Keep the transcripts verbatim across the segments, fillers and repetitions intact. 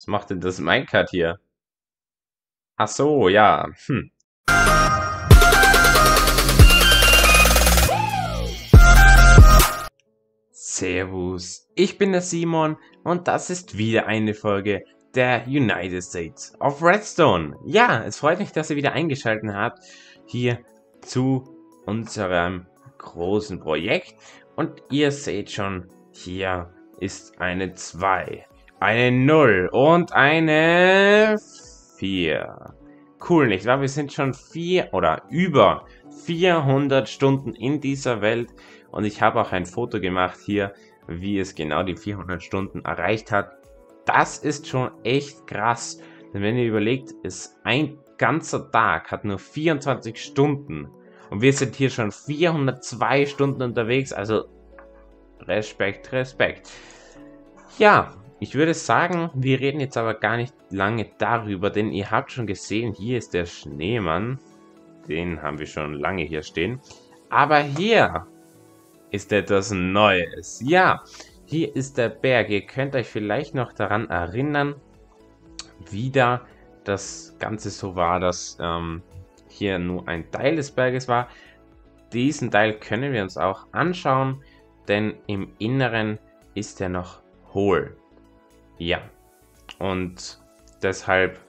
Was macht denn das Minecart hier? Ach so, ja. Hm. Servus, ich bin der Simon und das ist wieder eine Folge der United States of Redstone. Ja, es freut mich, dass ihr wieder eingeschaltet habt hier zu unserem großen Projekt. Und ihr seht schon, hier ist eine zwei, eine null und eine vier. Cool, nicht wahr? Wir sind schon vier oder über vierhundert Stunden in dieser Welt. Und ich habe auch ein Foto gemacht hier, wie es genau die vierhundert Stunden erreicht hat. Das ist schon echt krass. Denn wenn ihr überlegt, ist ein ganzer Tag hat nur vierundzwanzig Stunden. Und wir sind hier schon vierhundertzwei Stunden unterwegs. Also Respekt, Respekt. Ja, ich würde sagen, wir reden jetzt aber gar nicht lange darüber. Denn ihr habt schon gesehen, hier ist der Schneemann. Den haben wir schon lange hier stehen. Aber hier ist etwas Neues. Ja, hier ist der Berg. Ihr könnt euch vielleicht noch daran erinnern, wie da das Ganze so war, dass ähm, hier nur ein Teil des Berges war. Diesen Teil können wir uns auch anschauen, denn im Inneren ist er noch hohl. Ja, und deshalb,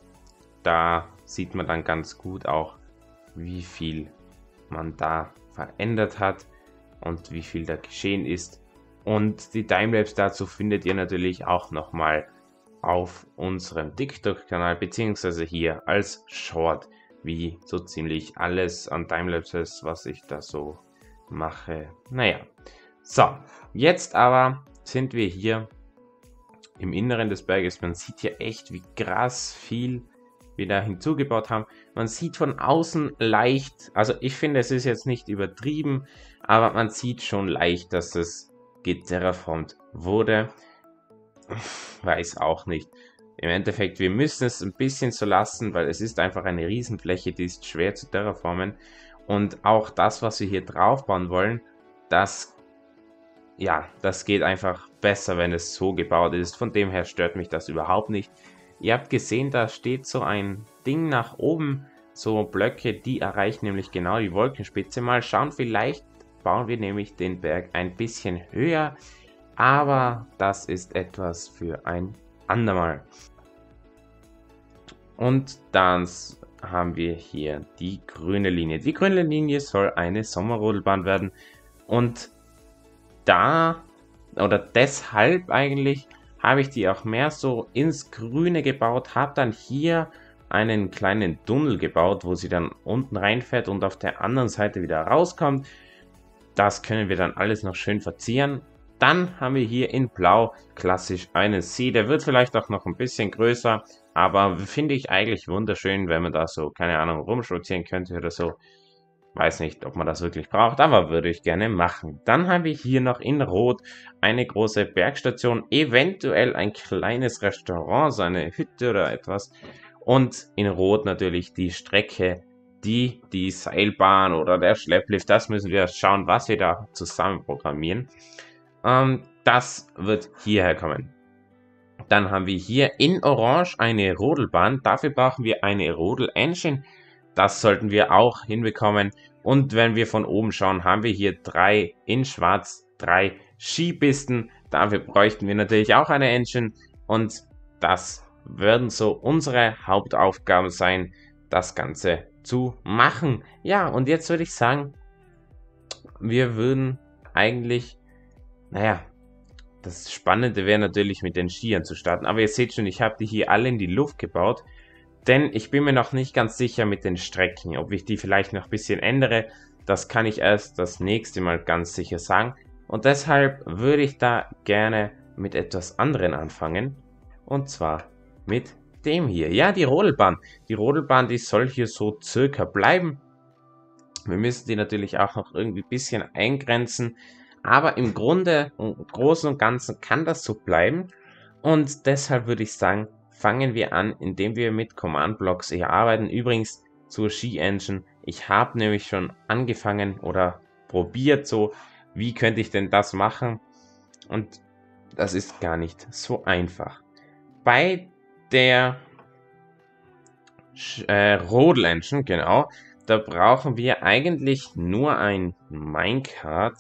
da sieht man dann ganz gut auch, wie viel man da verändert hat und wie viel da geschehen ist. Und die Timelapse dazu findet ihr natürlich auch nochmal auf unserem TikTok-Kanal, beziehungsweise hier als Short, wie so ziemlich alles an Timelapses, was ich da so mache. Naja, so, jetzt aber sind wir hier im Inneren des Berges. Man sieht hier echt, wie krass viel wir da hinzugebaut haben. Man sieht von außen leicht, also ich finde, es ist jetzt nicht übertrieben, aber man sieht schon leicht, dass es geterraformt wurde. Weiß auch nicht. Im Endeffekt, wir müssen es ein bisschen so lassen, weil es ist einfach eine Riesenfläche, die ist schwer zu terraformen. Und auch das, was wir hier drauf bauen wollen, das, ja, das geht einfach besser, wenn es so gebaut ist. Von dem her stört mich das überhaupt nicht. Ihr habt gesehen, da steht so ein Ding nach oben, so Blöcke, die erreichen nämlich genau die Wolkenspitze. Mal schauen, vielleicht bauen wir nämlich den Berg ein bisschen höher, aber das ist etwas für ein andermal. Und dann haben wir hier die grüne Linie. Die grüne Linie soll eine Sommerrodelbahn werden und da oder deshalb eigentlich habe ich die auch mehr so ins Grüne gebaut, habe dann hier einen kleinen Tunnel gebaut, wo sie dann unten reinfährt und auf der anderen Seite wieder rauskommt. Das können wir dann alles noch schön verzieren. Dann haben wir hier in Blau klassisch einen See, der wird vielleicht auch noch ein bisschen größer, aber finde ich eigentlich wunderschön, wenn man da so, keine Ahnung, rumspazieren könnte oder so. Weiß nicht, ob man das wirklich braucht, aber würde ich gerne machen. Dann haben wir hier noch in Rot eine große Bergstation, eventuell ein kleines Restaurant, so eine Hütte oder etwas. Und in Rot natürlich die Strecke, die die Seilbahn oder der Schlepplift, das müssen wir schauen, was wir da zusammen programmieren. Ähm, das wird hierher kommen. Dann haben wir hier in Orange eine Rodelbahn, dafür brauchen wir eine Rodel-Engine. Das sollten wir auch hinbekommen. Und wenn wir von oben schauen, haben wir hier drei in Schwarz, drei Skipisten. Dafür bräuchten wir natürlich auch eine Engine. Und das werden so unsere Hauptaufgaben sein, das Ganze zu machen. Ja, und jetzt würde ich sagen, wir würden eigentlich, naja, das Spannende wäre natürlich mit den Skiern zu starten. Aber ihr seht schon, ich habe die hier alle in die Luft gebaut. Denn ich bin mir noch nicht ganz sicher mit den Strecken, ob ich die vielleicht noch ein bisschen ändere. Das kann ich erst das nächste Mal ganz sicher sagen. Und deshalb würde ich da gerne mit etwas anderem anfangen. Und zwar mit dem hier. Ja, die Rodelbahn. Die Rodelbahn, die soll hier so circa bleiben. Wir müssen die natürlich auch noch irgendwie ein bisschen eingrenzen. Aber im Grunde, im Großen und Ganzen kann das so bleiben. Und deshalb würde ich sagen, fangen wir an, indem wir mit Command Blocks hier arbeiten. Übrigens zur Ski Engine. Ich habe nämlich schon angefangen oder probiert so, wie könnte ich denn das machen? Und das ist gar nicht so einfach. Bei der äh, Rodel Engine, genau. Da brauchen wir eigentlich nur ein Minecart.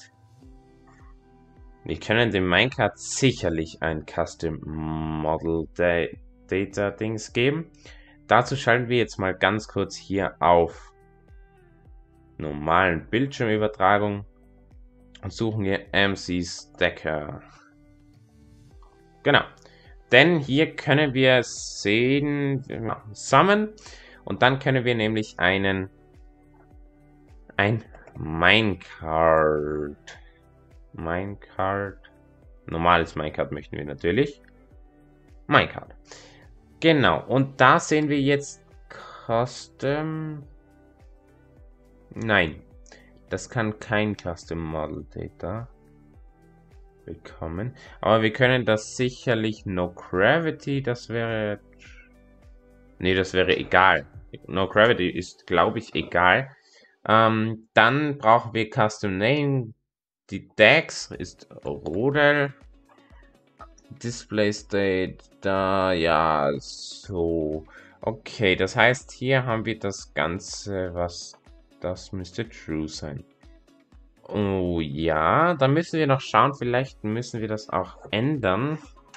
Wir können dem Minecart sicherlich ein Custom Model Data Dings geben. Dazu schalten wir jetzt mal ganz kurz hier auf normalen Bildschirmübertragung und suchen hier M C Stacker. Genau. Denn hier können wir sehen, Summon, und dann können wir nämlich einen ein Minecart Minecart normales Minecart möchten wir natürlich. Minecart. Genau. Und da sehen wir jetzt Custom. Nein. Das kann kein Custom Model Data bekommen. Aber wir können das sicherlich No Gravity. Das wäre. Nee, das wäre egal. No Gravity ist, glaube ich, egal. Ähm, dann brauchen wir Custom Name. Die Dex ist Rodel. Display State, da, ja, so. Okay, das heißt, hier haben wir das Ganze, was, das müsste True sein. Oh ja, da müssen wir noch schauen, vielleicht müssen wir das auch ändern.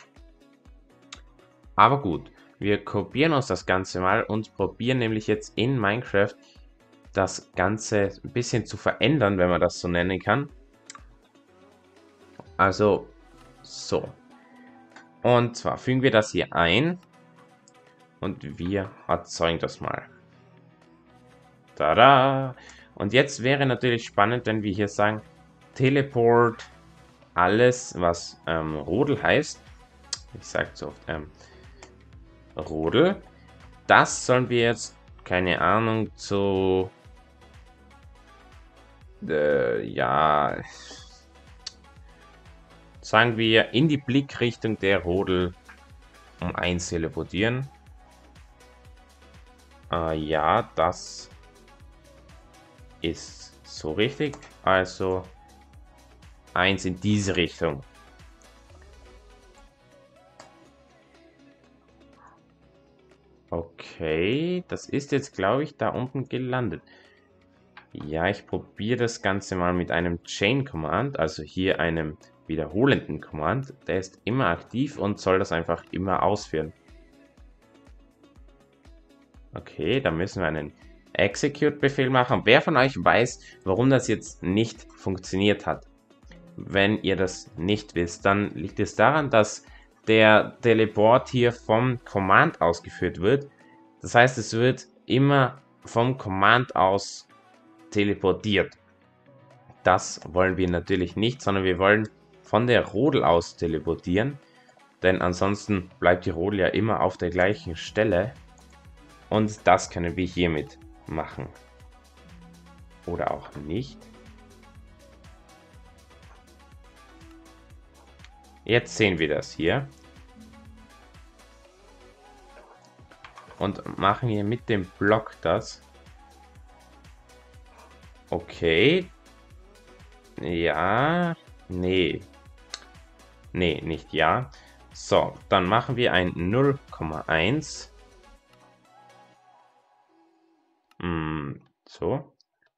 Aber gut, wir kopieren uns das Ganze mal und probieren nämlich jetzt in Minecraft das Ganze ein bisschen zu verändern, wenn man das so nennen kann. Also, so. Und zwar fügen wir das hier ein und wir erzeugen das mal. Tada! Und jetzt wäre natürlich spannend, wenn wir hier sagen, Teleport alles, was ähm, Rodel heißt. Ich sage so oft ähm, Rodel. Das sollen wir jetzt, keine Ahnung, zu äh, ja, sagen wir in die Blickrichtung der Rodel um eins teleportieren. Äh, ja, das ist so richtig. Also eins in diese Richtung. Okay, das ist jetzt, glaube ich, da unten gelandet. Ja, ich probiere das Ganze mal mit einem Chain Command, also hier einem wiederholenden Command. Der ist immer aktiv und soll das einfach immer ausführen. Okay, da müssen wir einen Execute-Befehl machen. Wer von euch weiß, warum das jetzt nicht funktioniert hat? Wenn ihr das nicht wisst, dann liegt es daran, dass der Teleport hier vom Command ausgeführt wird. Das heißt, es wird immer vom Command aus teleportiert. Das wollen wir natürlich nicht, sondern wir wollen von der Rodel aus teleportieren. Denn ansonsten bleibt die Rodel ja immer auf der gleichen Stelle. Und das können wir hiermit machen. Oder auch nicht. Jetzt sehen wir das hier. Und machen hier mit dem Block das. Okay. Ja. Nee. Nee, nicht ja. So, dann machen wir ein null Komma eins. Hm, so.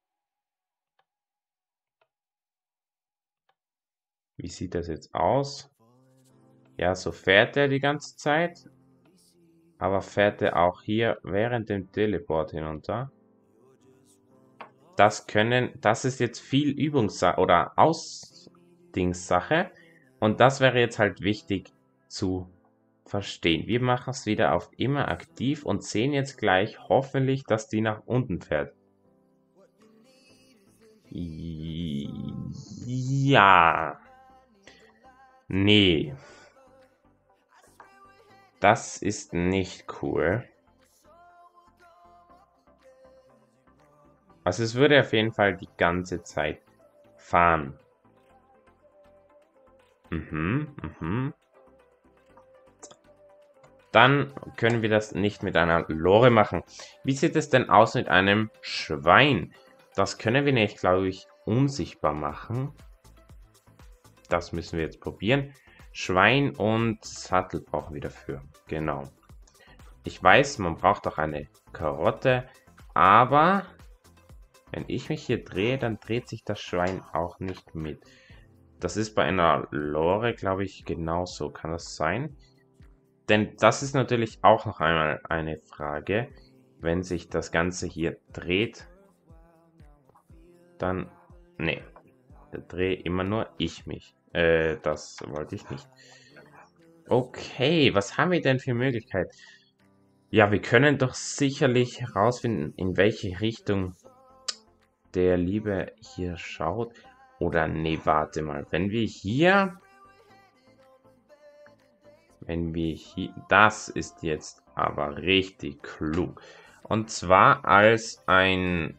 Wie sieht das jetzt aus? Ja, so fährt er die ganze Zeit. Aber fährt er auch hier während dem Teleport hinunter? Das können, das ist jetzt viel Übungssache oder Ausdingssache. Und das wäre jetzt halt wichtig zu verstehen. Wir machen es wieder auf immer aktiv und sehen jetzt gleich hoffentlich, dass die nach unten fährt. Ja. Nee. Das ist nicht cool. Also es würde auf jeden Fall die ganze Zeit fahren. Mhm, mhm. Dann können wir das nicht mit einer Lore machen. Wie sieht es denn aus mit einem Schwein? Das können wir nicht, glaube ich, unsichtbar machen. Das müssen wir jetzt probieren. Schwein und Sattel brauchen wir dafür. Genau. ich weiß, man braucht auch eine Karotte, aber wenn ich mich hier drehe, dann dreht sich das Schwein auch nicht mit. Das ist bei einer Lore, glaube ich, genauso. Kann das sein? Denn das ist natürlich auch noch einmal eine Frage. Wenn sich das Ganze hier dreht, dann... Nee, da drehe immer nur ich mich. Äh, das wollte ich nicht. Okay, was haben wir denn für Möglichkeit? Ja, wir können doch sicherlich herausfinden, in welche Richtung der Liebe hier schaut. Oder nee, warte mal. Wenn wir hier... Wenn wir hier... Das ist jetzt aber richtig klug. Und zwar als ein...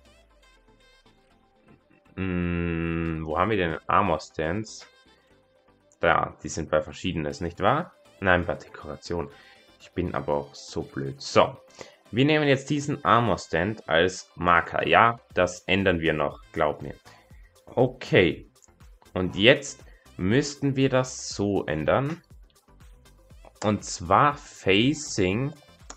Mh, wo haben wir denn Armor Stands? Da, die sind bei Verschiedenes, nicht wahr? Nein, bei Dekoration. Ich bin aber auch so blöd. So, wir nehmen jetzt diesen Armor Stand als Marker. Ja, das ändern wir noch, glaub mir. Okay, und jetzt müssten wir das so ändern. Und zwar Facing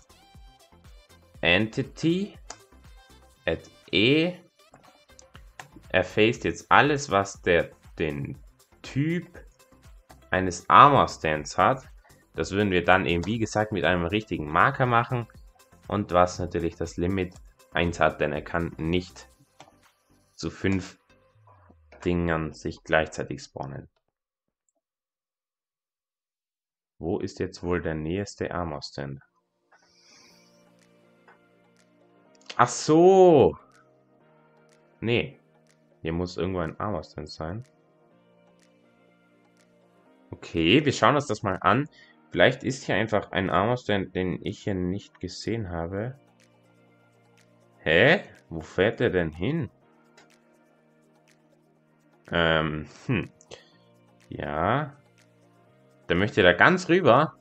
Entity at E. Er faced jetzt alles, was der den Typ eines Armor Stands hat. Das würden wir dann eben, wie gesagt, mit einem richtigen Marker machen. Und was natürlich das Limit eins hat, denn er kann nicht zu fünf Dingern sich gleichzeitig spawnen. Wo ist jetzt wohl der nächste Armor Stand? Ach so! Nee. Hier muss irgendwo ein Armor Stand sein. Okay, wir schauen uns das mal an. Vielleicht ist hier einfach ein Armor Stand, den ich hier nicht gesehen habe. Hä? Wo fährt der denn hin? Ähm, hm. Ja. Der möchte da ganz rüber.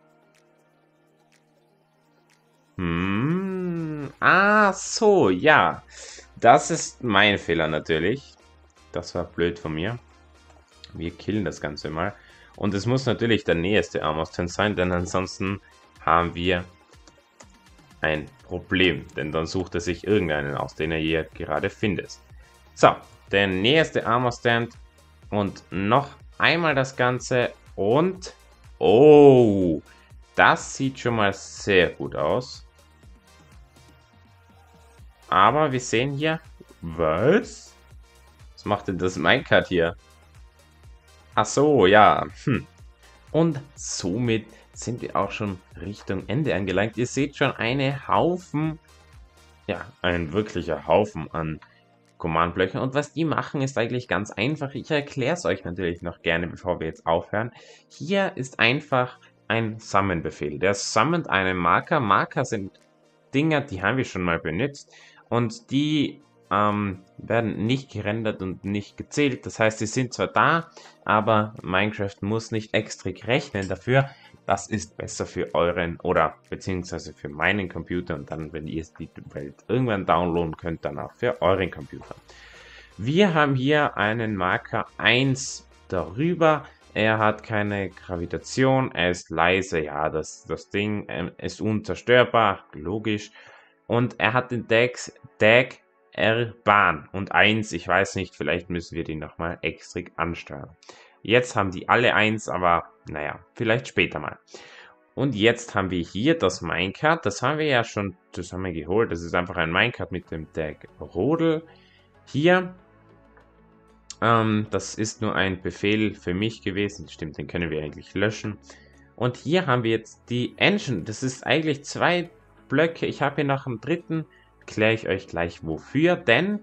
Hm. Ah, so, ja. Das ist mein Fehler natürlich. Das war blöd von mir. Wir killen das Ganze mal. Und es muss natürlich der nächste Armor Stand sein, denn ansonsten haben wir ein Problem. Denn dann sucht er sich irgendeinen aus, den er hier gerade findet. So, der nächste Armor Stand. Und noch einmal das Ganze. Und... Oh! Das sieht schon mal sehr gut aus. Aber wir sehen hier... Was? Was macht denn das Minecart hier? Ach so, ja. Hm. Und somit sind wir auch schon Richtung Ende angelangt. Ihr seht schon eine Haufen, ja, ein wirklicher Haufen an Command-Blöcken. Und was die machen, ist eigentlich ganz einfach. Ich erkläre es euch natürlich noch gerne, bevor wir jetzt aufhören. Hier ist einfach ein Summon-Befehl. Der summont einen Marker. Marker sind Dinger, die haben wir schon mal benutzt. Und die ähm, werden nicht gerendert und nicht gezählt. Das heißt, sie sind zwar da, aber Minecraft muss nicht extra rechnen dafür. Das ist besser für euren oder beziehungsweise für meinen Computer und dann, wenn ihr die Welt irgendwann downloaden könnt, dann auch für euren Computer. Wir haben hier einen Marker eins darüber. Er hat keine Gravitation, er ist leise, ja, das, das Ding äh, ist unzerstörbar, logisch. Und er hat den Tag, Tag R-Bahn und eins, ich weiß nicht, vielleicht müssen wir den nochmal extra ansteuern. Jetzt haben die alle eins, aber naja, vielleicht später mal. Und jetzt haben wir hier das Minecart, das haben wir ja schon zusammen geholt. Das ist einfach ein Minecart mit dem Tag Rodel. Hier, ähm, das ist nur ein Befehl für mich gewesen, stimmt, den können wir eigentlich löschen. Und hier haben wir jetzt die Engine, das ist eigentlich zwei Blöcke. Ich habe hier noch einen dritten, erkläre ich euch gleich wofür, denn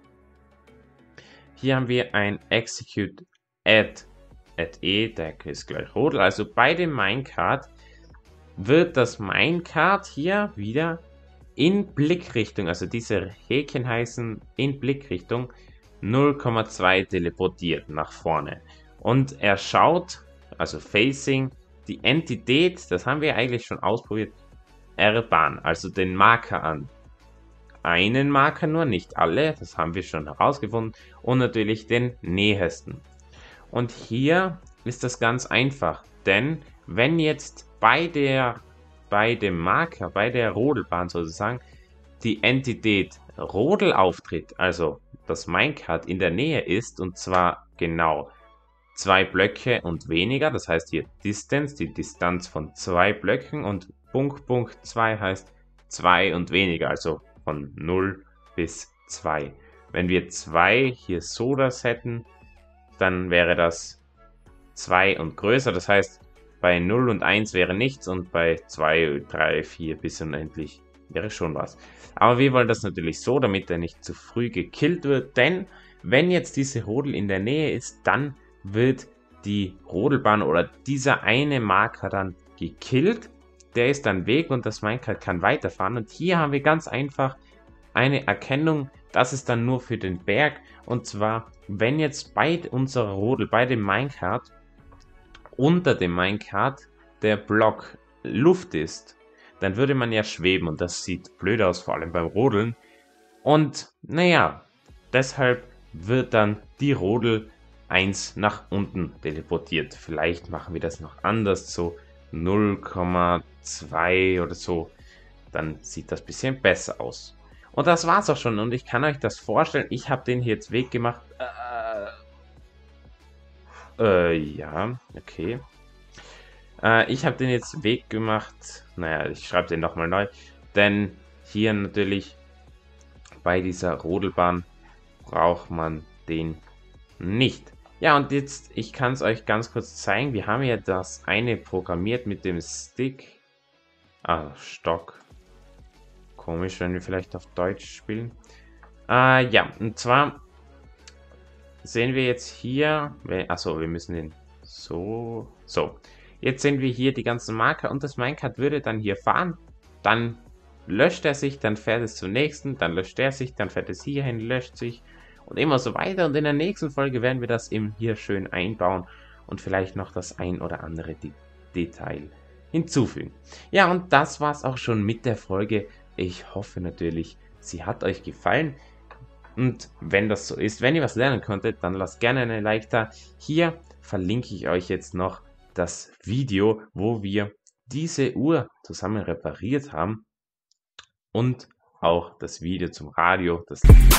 hier haben wir ein Execute Add at E, der ist gleich Rodel. Also bei dem Minecart wird das Minecart hier wieder in Blickrichtung, also diese Häkchen heißen in Blickrichtung null Komma zwei teleportiert nach vorne. Und er schaut, also Facing, die Entität, das haben wir eigentlich schon ausprobiert, R-Bahn, also den Marker an. Einen Marker nur, nicht alle, das haben wir schon herausgefunden. Und natürlich den nähesten. Und hier ist das ganz einfach, denn wenn jetzt bei der bei dem Marker, bei der Rodelbahn sozusagen, die Entität Rodel auftritt, also das Minecart in der Nähe ist, und zwar genau zwei Blöcke und weniger, das heißt hier Distance, die Distanz von zwei Blöcken, und Punkt Punkt zwei heißt zwei und weniger, also von null bis zwei. Wenn wir zwei hier so das hätten, dann wäre das zwei und größer, das heißt bei null und eins wäre nichts und bei zwei, drei, vier bis unendlich wäre schon was. Aber wir wollen das natürlich so, damit er nicht zu früh gekillt wird, denn wenn jetzt diese Rodel in der Nähe ist, dann wird die Rodelbahn oder dieser eine Marker dann gekillt. Der ist dann weg und das Minecart kann weiterfahren. Und hier haben wir ganz einfach eine Erkennung, das ist dann nur für den Berg. Und zwar, wenn jetzt bei unserer Rodel, bei dem Minecart, unter dem Minecart der Block Luft ist, dann würde man ja schweben und das sieht blöd aus, vor allem beim Rodeln. Und naja, deshalb wird dann die Rodel eins nach unten teleportiert. Vielleicht machen wir das noch anders, so null Komma zwei oder so. Dann sieht das ein bisschen besser aus. Und das war's auch schon. Und ich kann euch das vorstellen. Ich habe den hier jetzt weggemacht. Äh, äh, ja, okay. Äh, ich habe den jetzt weggemacht. Naja, ich schreibe den nochmal neu. Denn hier natürlich bei dieser Rodelbahn braucht man den nicht. Ja, und jetzt, ich kann es euch ganz kurz zeigen. Wir haben ja das eine programmiert mit dem Stick. Ah, Stock. Komisch, wenn wir vielleicht auf Deutsch spielen. Äh, ja, und zwar sehen wir jetzt hier, achso, wir müssen den so, so. Jetzt sehen wir hier die ganzen Marker und das Minecart würde dann hier fahren. Dann löscht er sich, dann fährt es zum nächsten, dann löscht er sich, dann fährt es hierhin, löscht sich. Und immer so weiter. Und in der nächsten Folge werden wir das eben hier schön einbauen und vielleicht noch das ein oder andere De Detail hinzufügen. Ja, und das war's auch schon mit der Folge. Ich hoffe natürlich, sie hat euch gefallen. Und wenn das so ist, wenn ihr was lernen konntet, dann lasst gerne eine Like da. Hier verlinke ich euch jetzt noch das Video, wo wir diese Uhr zusammen repariert haben. Und auch das Video zum Radio, das